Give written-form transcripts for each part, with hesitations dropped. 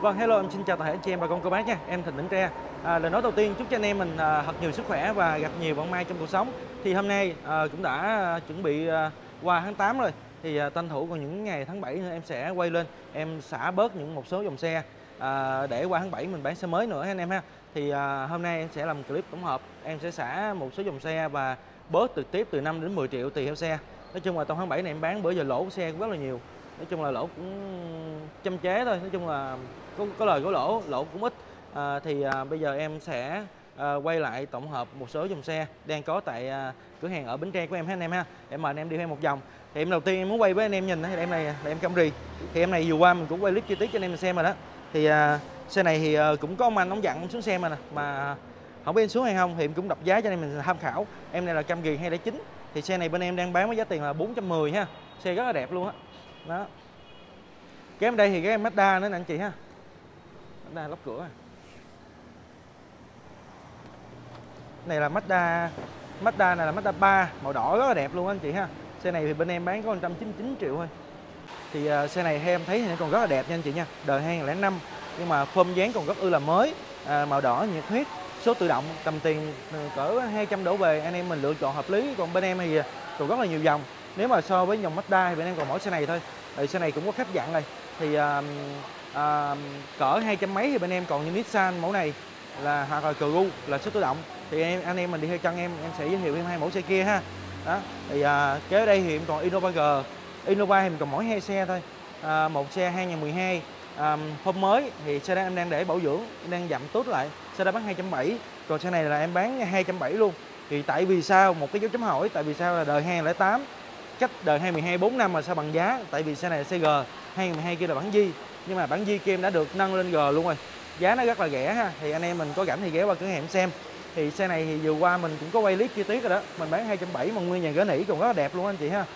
Vâng, hello, em xin chào toàn thể anh chị em bà con cô bác nha. Em Thịnh Bến Tre. Lời nói đầu tiên chúc cho anh em mình thật nhiều sức khỏe và gặp nhiều vận may trong cuộc sống. Thì hôm nay cũng đã chuẩn bị qua tháng 8 rồi. Thì tranh thủ còn những ngày tháng 7 nữa em sẽ quay lên, em xả bớt một số dòng xe để qua tháng 7 mình bán xe mới nữa anh em ha. Thì hôm nay em sẽ làm clip tổng hợp, em sẽ xả một số dòng xe và bớt trực tiếp từ 5 đến 10 triệu tùy theo xe. Nói chung là trong tháng 7 này em bán bữa giờ lỗ xe cũng rất là nhiều. Nói chung là lỗ cũng châm chế thôi, nói chung là có lời có lỗ, lỗ cũng ít. Bây giờ em sẽ quay lại tổng hợp một số dòng xe đang có tại cửa hàng ở Bến Tre của em ha anh em ha. Em mời anh em đi thêm một vòng. Thì em đầu tiên em muốn quay với anh em nhìn thì em này là em Camry. Thì em này vừa qua mình cũng quay clip chi tiết cho anh em xem rồi đó. Thì xe này thì cũng có ông anh ông dặn ông xuống xem mà không biết em xuống hay không thì em cũng đọc giá cho anh em mình tham khảo. Em này là Camry 209. Thì xe này bên em đang bán với giá tiền là 410 ha. Xe rất là đẹp luôn á. Đó. Cái em đây thì cái em Mazda nữa nè anh chị ha. Mazda lóc cửa. Này là Mazda này là Mazda 3 màu đỏ rất là đẹp luôn anh chị ha. Xe này thì bên em bán có 199 triệu thôi. Thì xe này theo em thấy thì nó còn rất là đẹp nha anh chị nha. Đời 2005 nhưng mà phơm dáng còn rất là mới. Màu đỏ nhiệt huyết, số tự động, tầm tiền cỡ 200 đổ về, anh em mình lựa chọn hợp lý. Còn bên em thì còn rất là nhiều dòng. Nếu mà so với dòng Mazda thì bên em còn mỗi xe này thôi. Thì xe này cũng có khách dặn rồi. Thì cỡ 200 mấy thì bên em còn như Nissan mẫu này là hoặc là Crew là số tự động. Thì anh em mình đi theo chân em sẽ giới thiệu thêm hai mẫu xe kia ha. Đó. Thì kế đây thì em còn Innova G. Innova thì mình còn mỗi hai xe thôi. Một xe 2012 phơm mới thì xe đó em đang để bảo dưỡng, em đang dặm tốt lại. Xe đó bán 270, còn xe này là em bán 270 luôn. Thì tại vì sao, một cái dấu chấm hỏi, tại vì sao là đời 2008 cách đời 2012 4 năm mà sao bằng giá? Tại vì xe này là xe G, 2012 kia là bản Di, nhưng mà bản Di kia em đã được nâng lên G luôn rồi. Giá nó rất là rẻ ha. Thì anh em mình có rảnh thì ghé qua cửa hàng xem. Thì xe này thì vừa qua mình cũng có quay clip chi tiết rồi đó, mình bán 270 mà nguyên dàn gỡ nỉ còn rất là đẹp luôn anh chị ha.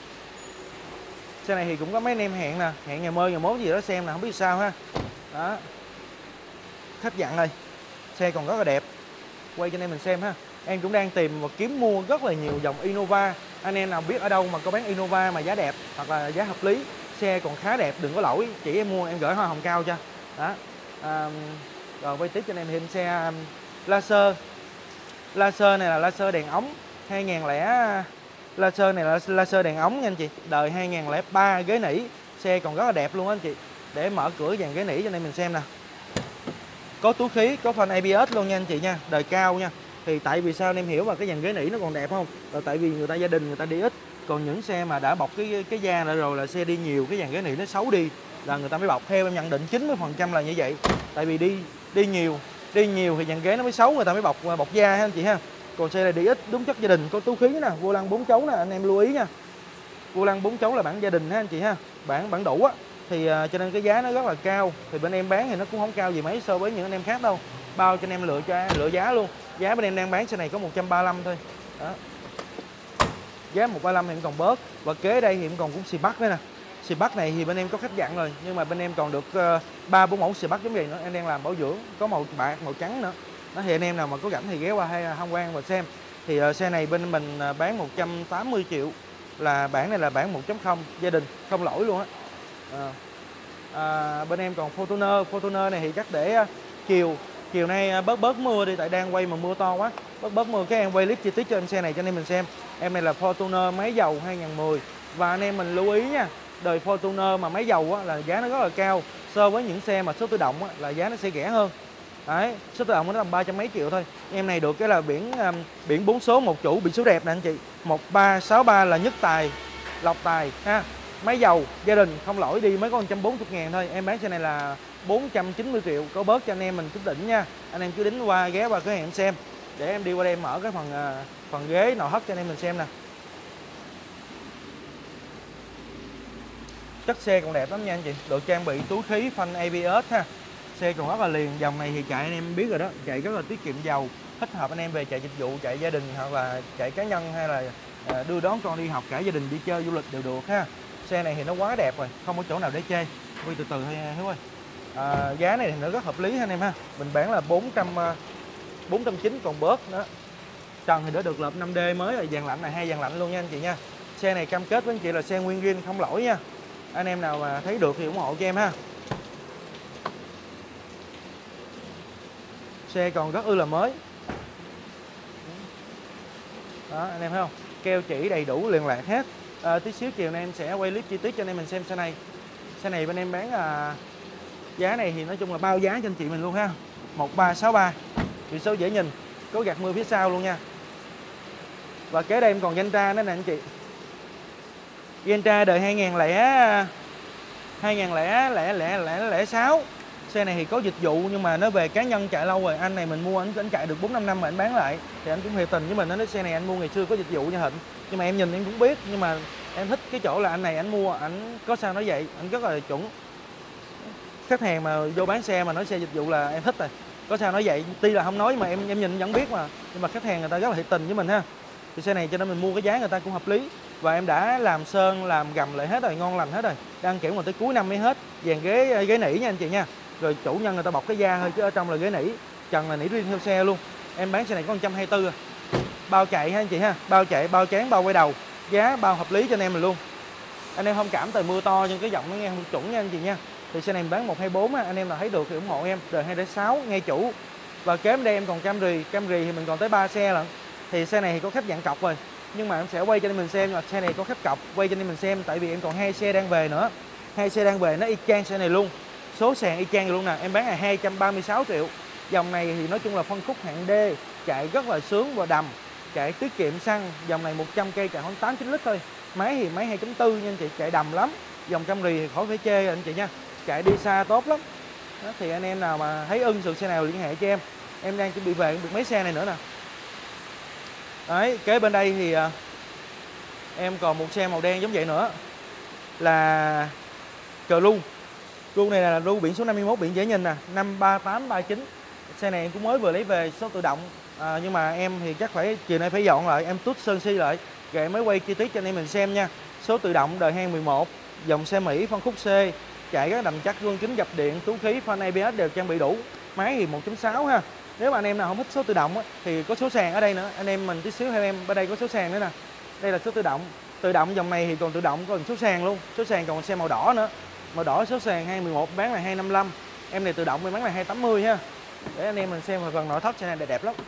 Xe này thì cũng có mấy anh em hẹn nè, hẹn ngày mơ ngày mốt gì đó xem nè, không biết sao ha. Đó. Khách dặn rồi. Xe còn rất là đẹp. Quay cho anh em mình xem ha. Em cũng đang tìm và kiếm mua rất là nhiều dòng Innova. Anh em nào biết ở đâu mà có bán Innova mà giá đẹp hoặc là giá hợp lý, xe còn khá đẹp, đừng có lỗi, chỉ em mua em gửi hoa hồng cao cho. Đó. Rồi quay tiếp cho anh em thêm xe Laser. Laser này là laser đèn ống 2000 Laser này là laser đèn ống nha anh chị. Đời 2003 ghế nỉ, xe còn rất là đẹp luôn anh chị. Để mở cửa dàn ghế nỉ cho anh em mình xem nè. Có túi khí, có phanh ABS luôn nha anh chị nha, đời cao nha. Thì tại vì sao anh em hiểu mà cái dàn ghế nỉ nó còn đẹp không? Là tại vì người ta gia đình người ta đi ít, còn những xe mà đã bọc cái da lại rồi là xe đi nhiều, cái dàn ghế nỉ nó xấu đi là người ta mới bọc. Theo em nhận định 90% là như vậy. Tại vì đi nhiều thì dàn ghế nó mới xấu, người ta mới bọc da ha anh chị ha. Còn xe này đi ít, đúng chất gia đình, có túi khí nè, vô lăng 4 chấu nè, anh em lưu ý nha. Vô lăng 4 chấu là bản gia đình ha anh chị ha, bản đủ á. Thì cho nên cái giá nó rất là cao. Thì bên em bán thì nó cũng không cao gì mấy so với những anh em khác đâu. Bao cho anh em lựa giá luôn. Giá bên em đang bán xe này có 135 thôi. Đó. Giá 135 thì em còn bớt. Và kế đây thì em còn cũng xì Bắc nữa nè. Xì Bắc này thì bên em có khách dặn rồi, nhưng mà bên em còn được 3-4 mẫu xì Bắc giống vậy nữa. Em đang làm bảo dưỡng, có màu bạc, màu trắng nữa. Đó, thì anh em nào mà có rảnh thì ghé qua hay tham quan và xem. Thì xe này bên mình bán 180 triệu. Là bản này là bản 1.0 gia đình, không lỗi luôn á. Bên em còn Fortuner này thì chắc để chiều nay bớt mưa đi, tại đang quay mà mưa to quá, bớt mưa cái em quay clip chi tiết cho em xe này cho anh em mình xem. Em này là Fortuner máy dầu 2010 và anh em mình lưu ý nha, đời Fortuner mà máy dầu á, là giá nó rất là cao so với những xe mà số tự động á, là giá nó sẽ rẻ hơn. Đấy, số tự động nó tầm 300 mấy triệu thôi. Em này được cái là biển 4 số một chủ, biển số đẹp nè anh chị, 1363 là nhất tài, lọc tài ha. Máy dầu gia đình không lỗi đi mới có 140 ngàn thôi. Em bán xe này là 490 triệu, có bớt cho anh em mình chút đỉnh nha. Anh em cứ đính qua ghé qua cửa hàng em xem. Để em đi qua đây em mở cái phần ghế nội thất cho anh em mình xem nè. Chất xe còn đẹp lắm nha anh chị. Được trang bị túi khí, phanh ABS ha. Xe còn rất là liền. Dòng này thì chạy anh em biết rồi đó, chạy rất là tiết kiệm dầu, thích hợp anh em về chạy dịch vụ, chạy gia đình hoặc là chạy cá nhân, hay là đưa đón con đi học, cả gia đình đi chơi du lịch đều được ha. Xe này thì nó quá đẹp rồi, không có chỗ nào để chê. Quay từ từ thôi Hiếu ơi. Giá này thì nó rất hợp lý anh em ha. Mình bán là 490 còn bớt nữa. Trần thì đã được lợp 5D mới rồi, dàn lạnh này 2 dàn lạnh luôn nha anh chị nha. Xe này cam kết với anh chị là xe nguyên zin không lỗi nha. Anh em nào mà thấy được thì ủng hộ cho em ha. Xe còn rất ư là mới. Đó, anh em thấy không? Keo chỉ đầy đủ liền lạc hết. Tí xíu chiều nay em sẽ quay clip chi tiết cho anh em mình xem xe này. Xe này bên em bán giá này thì nói chung là bao giá cho anh chị mình luôn ha. 1363. Biển số dễ nhìn, có gạt mưa phía sau luôn nha. Và kế đây em còn Gentra nữa nè anh chị. Gentra đời 2006. Xe này thì có dịch vụ nhưng mà nó về cá nhân chạy lâu rồi. Anh này mình mua anh chạy được 4-5 năm mà anh bán lại. Thì anh cũng hiệp tình với mình, nó nói xe này anh mua ngày xưa có dịch vụ nha Thịnh. Nhưng mà em nhìn em cũng biết, nhưng mà em thích cái chỗ là anh này anh mua anh có sao nói vậy, anh rất là chuẩn. Khách hàng mà vô bán xe mà nói xe dịch vụ là em thích rồi. Có sao nói vậy, tuy là không nói nhưng mà em nhìn vẫn biết mà. Nhưng mà khách hàng người ta rất là hiệp tình với mình ha. Thì xe này cho nên mình mua cái giá người ta cũng hợp lý. Và em đã làm sơn, làm gầm lại hết rồi, ngon lành hết rồi. Đang kiểm mà tới cuối năm mới hết. Dàn ghế nỉ nha anh chị nha. Rồi chủ nhân người ta bọc cái da thôi chứ ở trong là ghế nỉ. Trần là nỉ riêng theo xe luôn. Em bán xe này có 124 à. Bao chạy ha anh chị ha. Bao chạy, bao tráng, bao quay đầu. Giá bao hợp lý cho anh em mình luôn. Anh em thông cảm trời mưa to nhưng cái giọng nó nghe không chuẩn nha anh chị nha. Thì xe này mình bán 124 á, anh em nào thấy được thì ủng hộ em. Đời 206 nghe chủ. Và kế bên đây em còn Camry thì mình còn tới 3 xe lận. Thì xe này thì có khách dạng cọc rồi. Nhưng mà em sẽ quay cho anh mình xem là xe này có khách cọc, quay cho anh mình xem tại vì em còn 2 xe đang về nữa. 2 xe đang về nó y chang xe này luôn. Số sàn y chang luôn nè, em bán là 236 triệu. Dòng này thì nói chung là phân khúc hạng D, chạy rất là sướng và đầm, chạy tiết kiệm xăng. Dòng này 100 cây chạy khoảng 8-9 lít thôi. Máy thì máy 2.4 nha anh chị, chạy đầm lắm. Dòng Camry thì khỏi phải chê anh chị nha. Chạy đi xa tốt lắm. Đó, thì anh em nào mà thấy ưng sự xe nào liên hệ cho em. Em đang chuẩn bị về được mấy xe này nữa nè. Đấy, kế bên đây thì em còn một xe màu đen giống vậy nữa. Là cờ lu. Lu này là lu biển số 51, biển dễ nhìn nè, 53839. Xe này em cũng mới vừa lấy về số tự động. Nhưng mà em thì chắc phải chiều nay phải dọn lại, em tút sơn si lại. Rồi em mới quay chi tiết cho anh em mình xem nha. Số tự động đời 2011, dòng xe Mỹ phân khúc C, chạy các đầm chắc, gương kính dập điện, túi khí, phanh ABS đều trang bị đủ. Máy thì 1.6 ha. Nếu mà anh em nào không thích số tự động á, thì có số sàn ở đây nữa. Anh em mình tí xíu theo em, bên đây có số sàn nữa nè. Đây là số tự động. Tự động dòng này thì còn tự động còn số sàn luôn. Số sàn còn xe màu đỏ nữa. Màu đỏ số sàn 2011 bán là 255. Em này tự động em bán là 280 ha. Để anh em mình xem phần nội thất xe này đẹp lắm.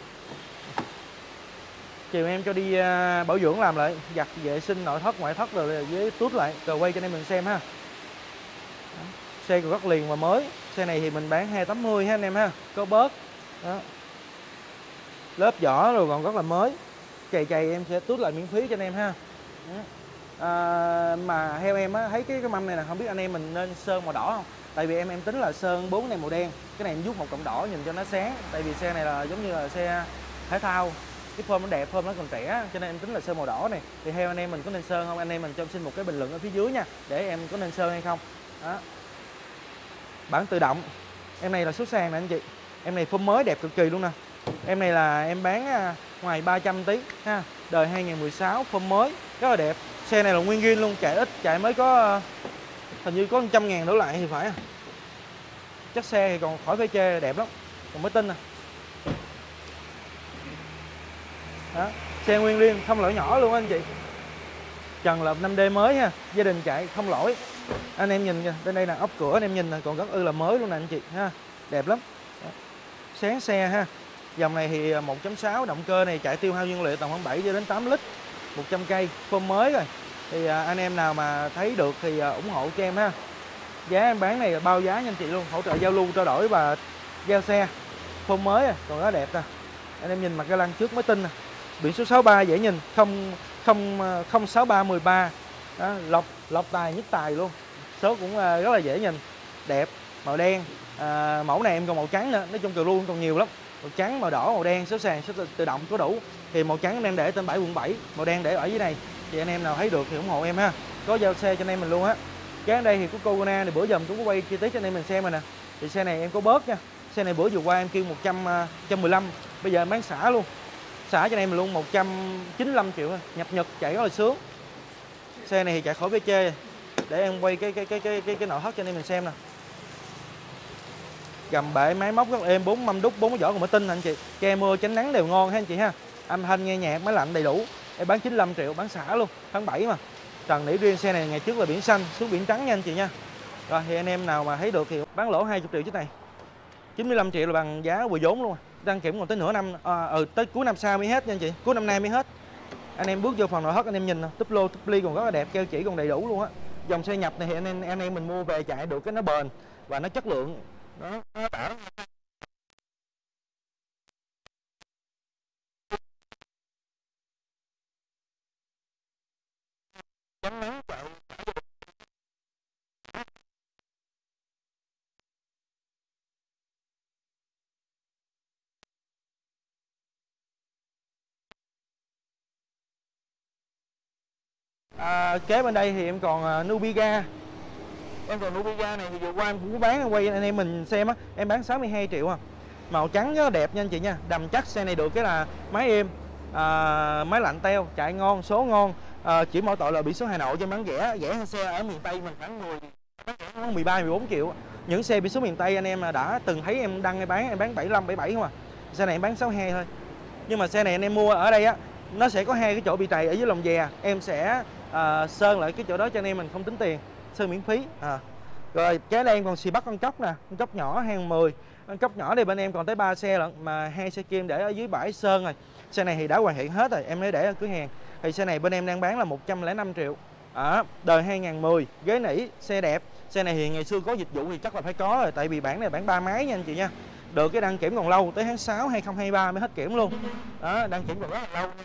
Chiều em cho đi bảo dưỡng làm lại, giặt vệ sinh nội thất ngoại thất rồi với tút lại rồi quay cho anh em mình xem ha. Xe còn rất liền và mới. Xe này thì mình bán 280 ha anh em ha, có bớt. Đó. Lớp vỏ rồi còn rất là mới. Chày em sẽ tút lại miễn phí cho anh em ha. Mà theo em á, thấy cái mâm này nè, không biết anh em mình nên sơn màu đỏ không? Tại vì em tính là sơn 4 này màu đen, cái này em vuốt một cọng đỏ nhìn cho nó sáng. Tại vì xe này là giống như là xe thể thao, cái form nó đẹp, form nó còn trẻ, cho nên em tính là sơn màu đỏ này. Thì theo anh em mình có nên sơn không? Anh em mình cho em xin một cái bình luận ở phía dưới nha, để em có nên sơn hay không. Đó. Bản tự động. Em này là số sàn nè anh chị. Em này form mới đẹp cực kỳ luôn nè. Em này là em bán ngoài 300 tí ha. Đời 2016 form mới rất là đẹp. Xe này là nguyên zin luôn, chạy ít, chạy mới có hình như có 100.000 đổ lại thì phải. Chắc xe thì còn khỏi phải chê, đẹp lắm. Còn mới tin nè. Đó, xe nguyên riêng, không lỗi nhỏ luôn anh chị. Trần lợp 5D mới ha, gia đình chạy không lỗi. Anh em nhìn kìa, bên đây là ốp cửa anh em nhìn là còn rất ư là mới luôn nè anh chị ha. Đẹp lắm. Đó. Sáng xe ha. Dòng này thì 1.6, động cơ này chạy tiêu hao nhiên liệu tầm khoảng 7 đến 8 lít. 100 cây, form mới rồi. Thì anh em nào mà thấy được thì ủng hộ cho em ha. Giá em bán này là bao giá nha anh chị luôn, hỗ trợ giao lưu trao đổi và giao xe. Form mới còn rất đẹp nè. Anh em nhìn mặt ga lăng trước mới tin nè. Biển số 63 dễ nhìn, 06313. Đó, lọc tài nhất tài luôn. Số cũng rất là dễ nhìn, đẹp, màu đen. Mẫu này em còn màu trắng nữa, nói chung từ luôn còn nhiều lắm. Màu trắng, màu đỏ, màu đen, số sàn, số tự động có đủ. Thì màu trắng em để tên 7 quận 7, màu đen để ở dưới này. Thì anh em nào thấy được thì ủng hộ em ha. Có giao xe cho anh em mình luôn á. Cái đây thì của Cogona thì bữa giờ mình cũng có quay chi tiết cho anh em mình xem rồi nè. Thì xe này em có bớt nha. Xe này bữa vừa qua em kêu 115, bây giờ em bán xả luôn. Xả cho anh em mình luôn 195 triệu thôi. Nhập Nhật chạy rất là sướng. Xe này thì chạy khỏi phải chê. Để em quay cái nội thất cho anh em mình xem nè. Gầm bệ máy móc rất êm, 4 mâm đúc, 4 cái vỏ còn mới tin anh chị. Che mưa tránh nắng đều ngon ha anh chị ha. Âm thanh nghe nhạc, máy lạnh đầy đủ. Em bán 95 triệu, bán xả luôn, tháng 7 mà. Trần nỉ riêng xe này ngày trước là biển xanh, xuống biển trắng nha anh chị nha. Rồi thì anh em nào mà thấy được thì bán lỗ 20 triệu chiếc này. 95 triệu là bằng giá vừa vốn luôn. đăng kiểm còn tới nửa năm, tới cuối năm sau mới hết nha anh chị, cuối năm nay mới hết. Anh em bước vô phần nội thất anh em nhìn túp lô túp ly còn rất là đẹp, keo chỉ còn đầy đủ luôn á. Dòng xe nhập này thì anh em mình mua về chạy được cái nó bền và nó chất lượng, nó bảo. Kế bên đây thì em còn Nubiga. Em còn Nubiga này thì vừa qua em cũng có bán, em quay anh em mình xem á, em bán 62 triệu à. Màu trắng rất là đẹp nha anh chị nha, đầm chắc. Xe này được cái là máy êm, máy lạnh teo, chạy ngon, số ngon. Chỉ mỗi tội là biển số Hà Nội cho bán rẻ xe ở miền Tây mình khoảng 13 14 triệu. Những xe biển số miền Tây anh em đã từng thấy em đăng em bán 75 77 không à. Xe này em bán 62 thôi. Nhưng mà xe này anh em mua ở đây á, nó sẽ có hai cái chỗ bị trầy ở dưới lồng dè, em sẽ sơn lại cái chỗ đó cho anh em mình không tính tiền, sơn miễn phí. Rồi kế đây em còn xì bắt con cốc nè, con cốc nhỏ 210. Con cốc nhỏ đây bên em còn tới 3 xe lận, mà 2 xe kim để ở dưới bãi sơn rồi. Xe này thì đã hoàn thiện hết rồi, em mới để ở cửa hàng. Thì xe này bên em đang bán là 105 triệu. Đời 2010, ghế nỉ, xe đẹp. Xe này thì ngày xưa có dịch vụ thì chắc là phải có rồi, tại vì bản này bản 3 máy nha anh chị nha. Được cái đăng kiểm còn lâu, tới tháng 6 2023 mới hết kiểm luôn. Đăng kiểm còn rất là lâu.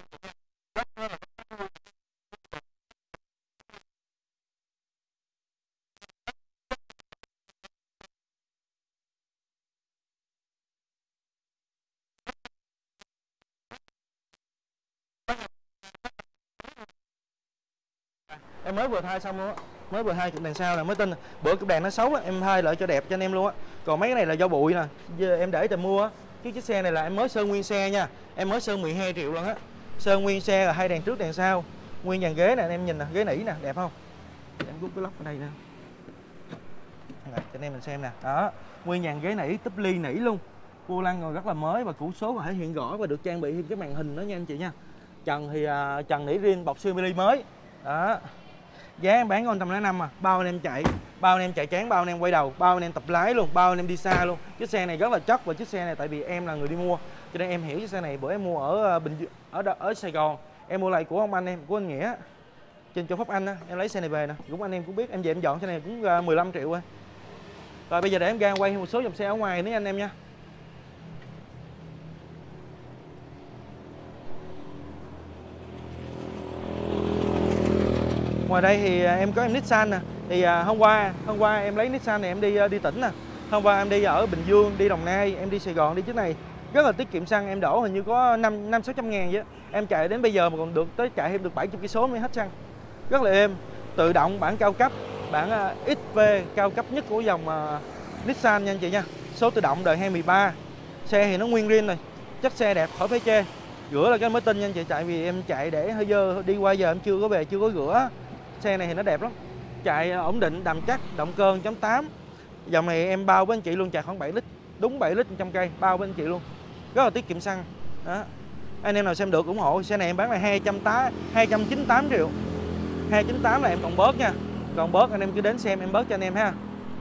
Em mới vừa thay xong luôn á, mới vừa thay đèn sau là mới tin. Bữa cái đèn nó xấu á, em thay lại cho đẹp cho anh em luôn á. Còn mấy cái này là do bụi nè, giờ em để tìm mua á. Cái chiếc xe này là em mới sơn nguyên xe nha, em mới sơn 12 triệu luôn á. Sơn nguyên xe là 2 đèn trước đèn sau, nguyên dàn ghế nè anh em nhìn nè, ghế nỉ nè, đẹp không? Em rút cái lốc ở đây nè, cho anh em mình xem nè. Đó, nguyên dàn ghế nỉ, túp ly nỉ luôn, vô lăng còn rất là mới và củ số còn thể hiện rõ và được trang bị thêm cái màn hình đó nha anh chị nha. Trần thì trần nỉ riêng bọc siêu mini mới. Đó, giá em bán con 105 à, bao anh em chạy, bao anh em chạy chán, bao anh em quay đầu, bao anh em tập lái luôn, bao anh em đi xa luôn. Chiếc xe này rất là chất, và chiếc xe này tại vì em là người đi mua cho nên em hiểu chiếc xe này. Bữa em mua ở ở Sài Gòn, em mua lại của ông anh em, của anh Nghĩa trên chỗ Pháp Anh á, em lấy xe này về nè, cũng anh em cũng biết, em về em dọn xe này cũng 15 triệu thôi. Rồi bây giờ để em ra quay một số dòng xe ở ngoài nữa anh em nha. Ngoài đây thì em có em Nissan nè. Thì hôm qua em lấy Nissan này em đi tỉnh nè. Hôm qua em đi ở Bình Dương, đi Đồng Nai, em đi Sài Gòn đi chiếc này rất là tiết kiệm xăng, em đổ hình như có 500-600 ngàn vậy. Em chạy đến bây giờ mà còn được tới chạy thêm được 70 cây số mới hết xăng. Rất là êm, tự động, bản cao cấp, bản XV cao cấp nhất của dòng Nissan nha anh chị nha. Số tự động đời 2013. Xe thì nó nguyên riêng rồi, chất xe đẹp khỏi phải chê. Rửa là cái mới tin nha anh chị, tại vì em chạy để hơi dơ, đi qua giờ em chưa có về, chưa có rửa. Xe này thì nó đẹp lắm, chạy ổn định, đầm chắc, động cơ 1.8. Dòng này em bao với anh chị luôn, chạy khoảng 7 lít, đúng 7 lít 100 cây, bao với anh chị luôn, rất là tiết kiệm xăng. Đó, anh em nào xem được ủng hộ. Xe này em bán là 298 triệu. 298 là em còn bớt nha, còn bớt anh em cứ đến xem em bớt cho anh em ha.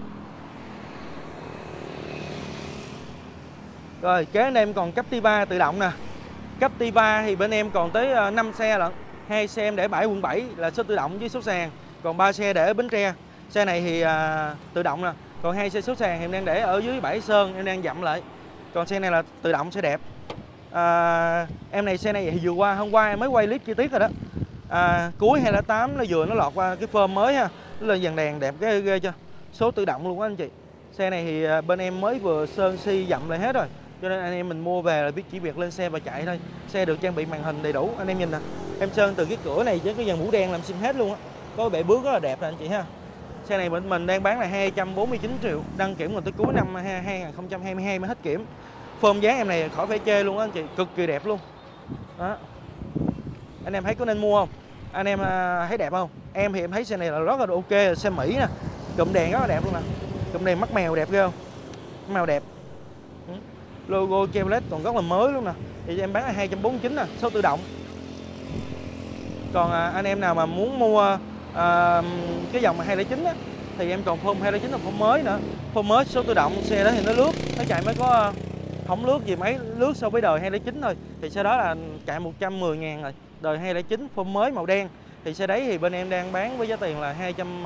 Rồi kế bên em còn Captiva tự động nè. Captiva thì bên em còn tới 5 xe lận. 2 xe em để bãi quận 7 là số tự động với số sàn, còn 3 xe để ở Bến Tre. Xe này thì tự động nè, còn 2 xe số sàn em đang để ở dưới bãi Sơn, em đang dặm lại. Còn xe này là tự động, xe đẹp. Em này xe này thì vừa qua, hôm qua em mới quay clip chi tiết rồi đó. Cuối 2008 nó vừa nó lọt qua cái phơm mới ha, nó lên dàn đèn đẹp cái ghê chưa. Số tự động luôn á anh chị. Xe này thì bên em mới vừa sơn si dặm lại hết rồi, cho nên anh em mình mua về là biết chỉ việc lên xe và chạy thôi. Xe được trang bị màn hình đầy đủ, anh em nhìn nè. Em sơn từ cái cửa này với cái dàn mũ đen làm sim hết luôn á, có bệ bước rất là đẹp nè anh chị ha. Xe này mình đang bán là 249 triệu, đăng kiểm còn tới cuối năm 2022 mới hết kiểm. Phơm dáng em này khỏi phải chê luôn á anh chị, cực kỳ đẹp luôn. Đó, anh em thấy có nên mua không? Anh em thấy đẹp không? Em thì em thấy xe này là rất là ok, xe Mỹ nè, cụm đèn rất là đẹp luôn nè, cụm đèn mắt mèo đẹp ghê không? Màu đẹp. Logo Chevrolet còn rất là mới luôn nè. Thì em bán là 249 nè, số tự động. Còn anh em nào mà muốn mua cái dòng mà 209 á, thì em còn phông 209 là phông mới nữa. Phông mới số tự động, xe đó thì nó lướt, nó chạy mới có không lướt gì mấy, lướt so với đời 209 thôi. Thì xe đó là chạy 110.000 rồi. Đời 209 form mới màu đen. Thì xe đấy thì bên em đang bán với giá tiền là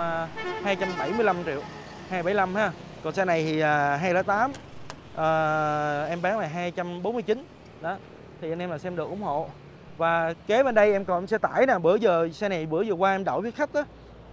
275 triệu, 275 ha. Còn xe này thì 208 em bán là 249. Đó. Thì anh em là xem được ủng hộ. Và kế bên đây em còn xe tải nè, xe này bữa giờ qua em đổi với khách á.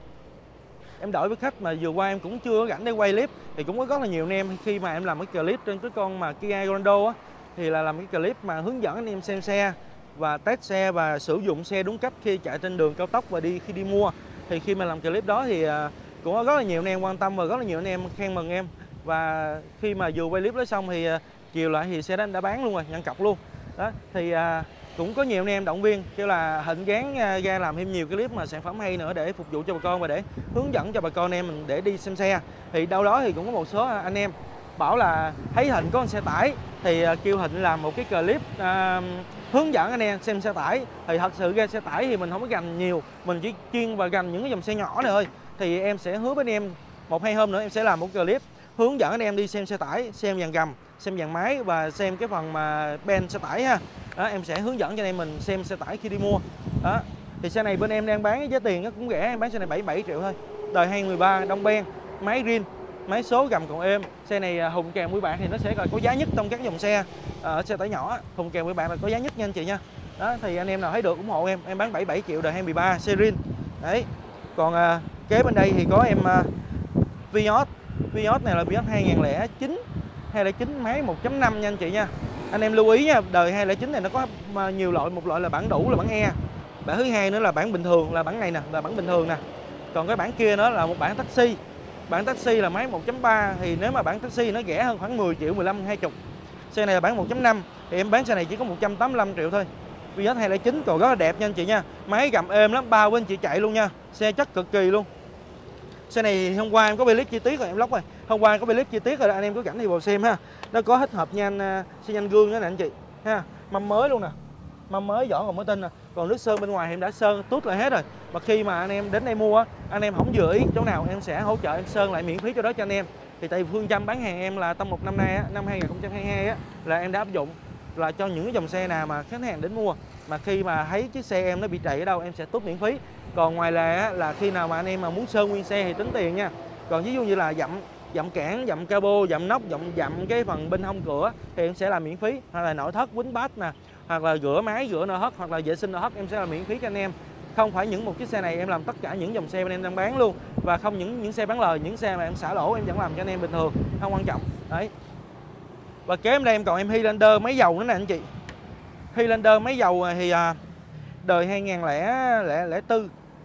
Em đổi với khách mà vừa qua em cũng chưa có rảnh để quay clip. Thì cũng có rất là nhiều anh em khi mà em làm cái clip trên cái con mà Kia Grande á, thì là làm cái clip mà hướng dẫn anh em xem xe và test xe và sử dụng xe đúng cách khi chạy trên đường cao tốc và khi đi mua. Thì khi mà làm clip đó thì cũng có rất là nhiều anh em quan tâm và rất là nhiều anh em khen mừng em. Và khi mà vừa quay clip đó xong thì chiều lại thì xe đó em đã bán luôn rồi, nhận cọc luôn. Đó thì cũng có nhiều anh em động viên kêu là Thịnh gán ra làm thêm nhiều cái clip mà sản phẩm hay nữa để phục vụ cho bà con và để hướng dẫn cho bà con em mình để đi xem xe. Thì đâu đó thì cũng có một số anh em bảo là thấy Thịnh có con xe tải thì kêu Thịnh làm một cái clip hướng dẫn anh em xem xe tải. Thì thật sự ra xe tải thì mình không có gành nhiều, mình chỉ chuyên và gành những cái dòng xe nhỏ này thôi. Thì em sẽ hứa với anh em 1-2 hôm nữa em sẽ làm một clip hướng dẫn anh em đi xem xe tải, xem dàn gầm, xem dàn máy và xem cái phần mà ben xe tải ha. Đó, em sẽ hướng dẫn cho anh em mình xem xe tải khi đi mua. Đó. Thì xe này bên em đang bán giá tiền cũng rẻ, em bán xe này 77 triệu thôi. Đời 2013 Đông Ben, máy rin, máy số gầm còn êm. Xe này hùng kèm với bạn thì nó sẽ có giá nhất trong các dòng xe xe tải nhỏ. Hùng kèm với bạn là có giá nhất nha anh chị nha. Đó thì anh em nào thấy được ủng hộ em bán 77 triệu đời 2013 xe rin. Đấy. Còn kế bên đây thì có em Vios. Vios này là Vios 2009 máy 1.5 nha anh chị nha. Anh em lưu ý nha, đời 209 này nó có nhiều loại, một loại là bản đủ là bản E. Bản thứ hai nữa là bản bình thường, là bản này nè, là bản bình thường nè. Còn cái bản kia nữa là một bản taxi. Bản taxi là máy 1.3 thì nếu mà bản taxi nó rẻ hơn khoảng 10 triệu, 15, 20. Xe này là bản 1.5 thì em bán xe này chỉ có 185 triệu thôi. Vios 209 còn rất là đẹp nha anh chị nha. Máy gầm êm lắm, bao bên chị chạy luôn nha. Xe chất cực kỳ luôn. Xe này hôm qua em có clip chi tiết rồi, em lóc rồi. Hôm qua có clip chi tiết rồi đó, anh em có rảnh thì vào xem ha. Nó có tích hợp nhanh xi nhan gương đó nè anh chị ha. Mâm mới luôn nè. Mâm mới vỏ còn mới tinh nè. Còn nước sơn bên ngoài thì em đã sơn tút lại hết rồi. Mà khi mà anh em đến đây mua á, anh em không vừa ý chỗ nào em sẽ hỗ trợ em sơn lại miễn phí cho đó cho anh em. Thì tại vì phương châm bán hàng em là trong một năm nay á, năm 2022 á là em đã áp dụng là cho những cái dòng xe nào mà khách hàng đến mua mà khi mà thấy chiếc xe em nó bị trầy ở đâu em sẽ tốt miễn phí. Còn ngoài là khi nào mà anh em mà muốn sơn nguyên xe thì tính tiền nha. Còn ví dụ như là dặm cản, dặm cabo, dặm nóc, dặm cái phần bên hông cửa thì em sẽ làm miễn phí. Hoặc là nội thất, quýnh bát nè, hoặc là rửa máy, rửa nội thất, hoặc là vệ sinh nội thất em sẽ làm miễn phí cho anh em. Không phải những một chiếc xe này em làm tất cả những dòng xe bên em đang bán luôn. Và không những xe bán lời, những xe mà em xả lỗ em vẫn làm cho anh em bình thường, không quan trọng. Đấy. Và kế bên đây em còn em Highlander máy dầu nữa nè anh chị. Highlander máy dầu thì đời 2004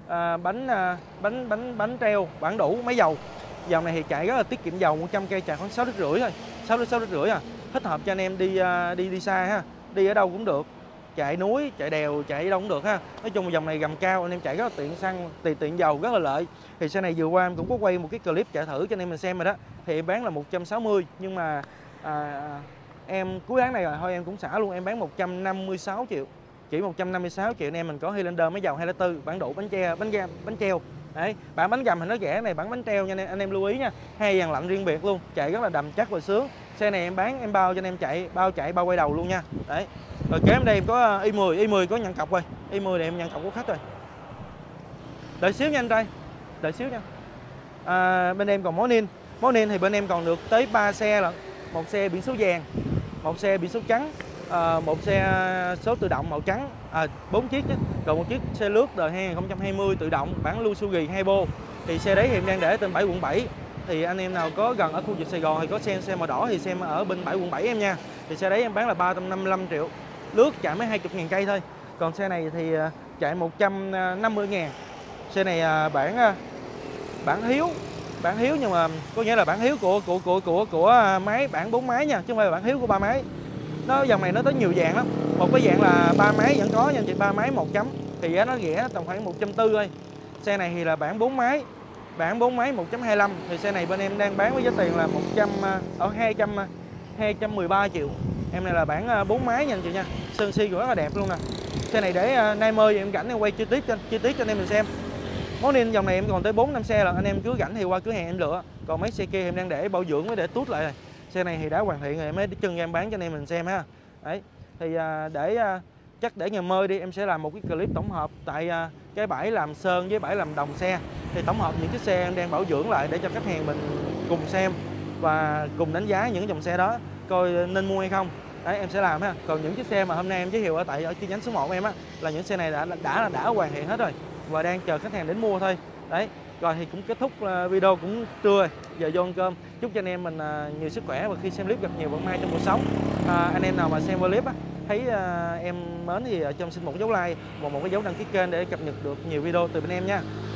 bánh treo bản đủ máy dầu. Dòng này thì chạy rất là tiết kiệm dầu, 100 cây chạy khoảng 6,5 lít thôi, 6 lít rưỡi à. Thích hợp cho anh em đi xa ha, đi ở đâu cũng được. Chạy núi, chạy đèo, chạy ở đâu cũng được ha. Nói chung dòng này gầm cao anh em chạy rất là tiện xăng, tiện dầu rất là lợi. Thì xe này vừa qua em cũng có quay một cái clip chạy thử cho anh em mình xem rồi đó. Thì em bán là 160 nhưng mà em cuối tháng này rồi thôi em cũng xả luôn, em bán 156 triệu. Chỉ 156 triệu anh em mình có Highlander máy dầu 204 bản đủ bánh treo. Đấy, bản bánh gầm thì nó rẻ này, bản bánh treo nha anh em lưu ý nha. Hai dàn lạnh riêng biệt luôn, chạy rất là đầm chắc và sướng. Xe này em bán em bao cho anh em chạy, bao quay đầu luôn nha. Đấy. Rồi kế bên đây em có i10 có nhận cọc rồi. i10 này em nhận cọc của khách rồi. Đợi xíu nha anh trai. Đợi xíu nha. Bên em còn Món Nin thì bên em còn được tới 3 xe lận. Một xe biển số vàng, một xe biển số trắng, một xe số tự động màu trắng, 4 chiếc chứ. Còn một chiếc xe lướt đời 2020 tự động bản Luxury Hebo. Thì xe đấy thì em đang để trên 7 quận 7. Thì anh em nào có gần ở khu vực Sài Gòn thì có xe màu đỏ thì xem ở bên 7 quận 7 em nha. Thì xe đấy em bán là 355 triệu. Lướt chạy mới 20.000 cây thôi. Còn xe này thì chạy 150.000. Xe này bản hiếu nhưng mà có nghĩa là bản hiếu của máy bản 4 máy nha, chứ không phải là bản hiếu của 3 máy. Dòng này nó tới nhiều dạng lắm. Một cái dạng là 3 máy vẫn có nha chị, 3 máy 1 chấm thì giá nó rẻ tầm khoảng 140 thôi. Xe này thì là bản 4 máy. Bản 4 máy 1.25 thì xe này bên em đang bán với giá tiền là 213 triệu. Em này là bản 4 máy nha anh chị nha. Sơn si rất là đẹp luôn nè. Xe này để nay mơi em rảnh em quay chi tiết cho anh em mình xem. Món Nin dòng này em còn tới 4-5 xe là anh em cứ rảnh thì qua cửa hàng em lựa. Còn mấy xe kia em đang để bảo dưỡng với để tút lại rồi. xe này thì đã hoàn thiện rồi, em mới trưng ra em bán cho anh em mình xem ha. Đấy, thì chắc để ngày mai đi em sẽ làm một cái clip tổng hợp tại cái bãi làm sơn với bãi làm đồng xe, thì tổng hợp những chiếc xe em đang bảo dưỡng lại để cho khách hàng mình cùng xem và cùng đánh giá những dòng xe đó coi nên mua hay không. Đấy, em sẽ làm ha. Còn những chiếc xe mà hôm nay em giới thiệu ở chi nhánh số 1 em á, là những xe này đã hoàn thiện hết rồi và đang chờ khách hàng đến mua thôi. Đấy, rồi thì cũng kết thúc video cũng trưa rồi, giờ vô ăn cơm. Chúc cho anh em mình nhiều sức khỏe và khi xem clip gặp nhiều vận may trong cuộc sống. Anh em nào mà xem clip á thấy em mến thì cho em xin một dấu like và một cái dấu đăng ký kênh để cập nhật được nhiều video từ bên em nha.